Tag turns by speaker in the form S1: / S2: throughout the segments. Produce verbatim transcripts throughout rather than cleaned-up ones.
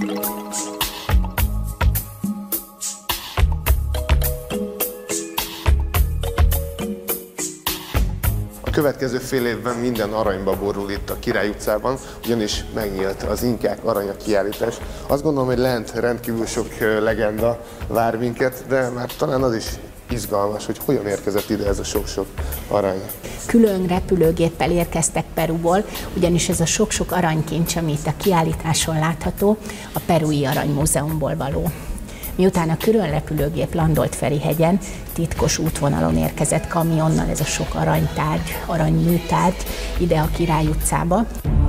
S1: A következő fél évben minden aranyba borul itt a Király utcában, ugyanis megnyílt az Inkák aranya kiállítás. Azt gondolom, hogy lent rendkívül sok legenda vár minket, de már talán az is izgalmas, hogy hogyan érkezett ide ez a sok-sok arany.
S2: Külön repülőgéppel érkeztek Peruból, ugyanis ez a sok-sok aranykincs, amit a kiállításon látható, a Perui Aranymúzeumból való. Miután a külön repülőgép landolt Ferihegyen, titkos útvonalon érkezett kamionnal ez a sok aranytárgy, aranyműtárgy ide a Király utcába.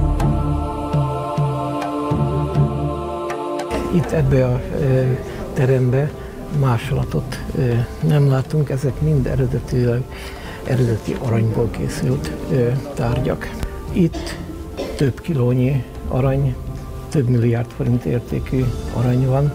S3: Itt ebbe a e, terembe másolatot e, nem látunk, ezek mind eredetileg, eredeti aranyból készült e, tárgyak. Itt több kilónyi arany, több milliárd forint értékű arany van.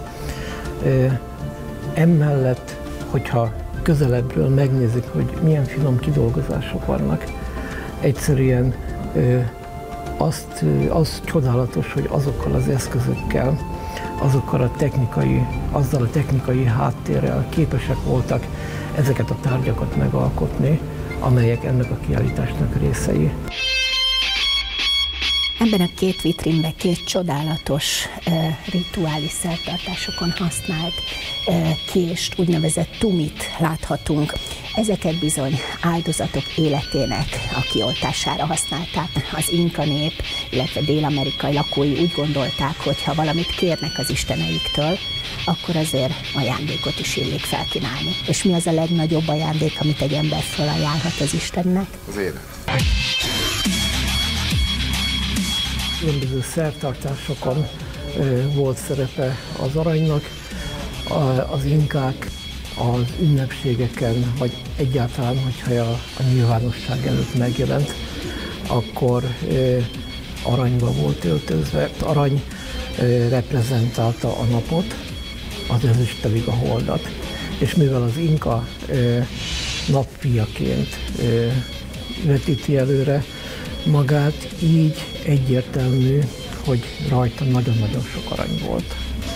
S3: Emellett, hogyha közelebbről megnézik, hogy milyen finom kidolgozások vannak, egyszerűen azt, az csodálatos, hogy azokkal az eszközökkel, azokkal a technikai, azzal a technikai háttérrel képesek voltak ezeket a tárgyakat megalkotni, amelyek ennek a kiállításnak részei.
S2: Ebben a két vitrínben két csodálatos uh, rituális szertartásokon használt uh, kést, úgynevezett tumit láthatunk. Ezeket bizony áldozatok életének a kioltására használták. Az inka nép, illetve dél-amerikai lakói úgy gondolták, hogy ha valamit kérnek az isteneiktől, akkor azért ajándékot is illik felkínálni. És mi az a legnagyobb ajándék, amit egy ember felajánlhat az Istennek?
S1: Az élet.
S3: Különböző szertartásokon e, volt szerepe az aranynak, a, az inkák az ünnepségeken, vagy egyáltalán, hogyha a, a nyilvánosság előtt megjelent, akkor e, aranyba volt öltözve. Arany e, reprezentálta a napot, az ezüst pedig a holdat. És mivel az inka e, napfiaként e, vetíti előre magát, így egyértelmű, hogy rajta nagyon-nagyon sok arany volt.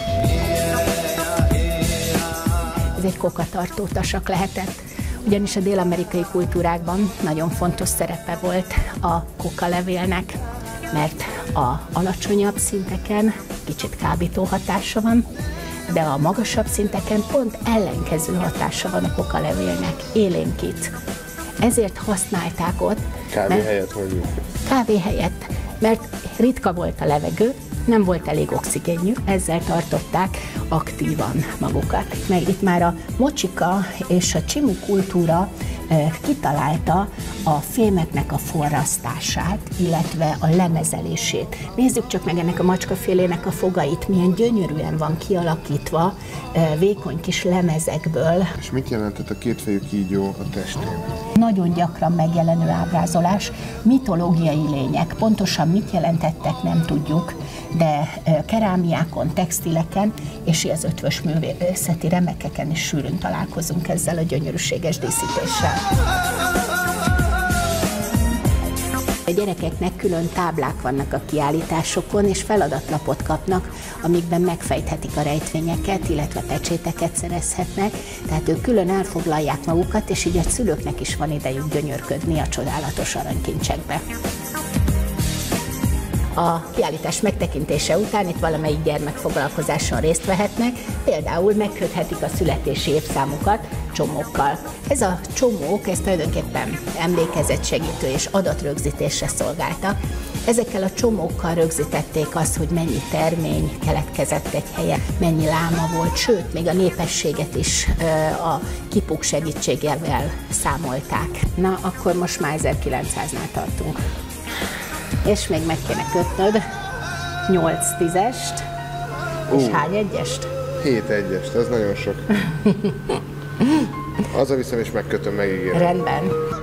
S2: Ez egy kokatartó tasak lehetett, ugyanis a dél-amerikai kultúrákban nagyon fontos szerepe volt a kokalevélnek, mert a alacsonyabb szinteken kicsit kábító hatása van, de a magasabb szinteken pont ellenkező hatása van a kokalevélnek, élénkít. Ezért használták ott.
S1: Kávé mert, helyett vagy?
S2: Kávé helyett, mert ritka volt a levegő, nem volt elég oxigénjük, ezzel tartották aktívan magukat. Meg itt már a mocsika és a csimu kultúra e, kitalálta a fémeknek a forrasztását, illetve a lemezelését. Nézzük csak meg ennek a macskafélének a fogait, milyen gyönyörűen van kialakítva, e, vékony kis lemezekből.
S1: És mit jelentett a kétfejű kígyó a testén?
S2: Nagyon gyakran megjelenő ábrázolás, mitológiai lények, pontosan mit jelentettek, nem tudjuk, de kerámiákon, textileken és az ötvös művészeti remekeken is sűrűn találkozunk ezzel a gyönyörűséges díszítéssel. A gyerekeknek külön táblák vannak a kiállításokon, és feladatlapot kapnak, amikben megfejthetik a rejtvényeket, illetve pecséteket szerezhetnek, tehát ők külön elfoglalják magukat, és így a szülőknek is van idejük gyönyörködni a csodálatos aranykincsekbe. A kiállítás megtekintése után itt valamelyik gyermekfoglalkozáson részt vehetnek, például megköthetik a születési évszámukat csomókkal. Ez a csomók, ez tulajdonképpen emlékezetsegítő és adatrögzítésre szolgáltak. Ezekkel a csomókkal rögzítették azt, hogy mennyi termény keletkezett egy helyen, mennyi láma volt, sőt, még a népességet is a kipuk segítségével számolták. Na, akkor most már ezerkilencszáznál tartunk. És még meg kéne kötnöd nyolc tízest, és uh, hány egyest?
S1: hét egyest, ez nagyon sok. Hazaviszem és megkötöm, megígérem.
S2: Rendben.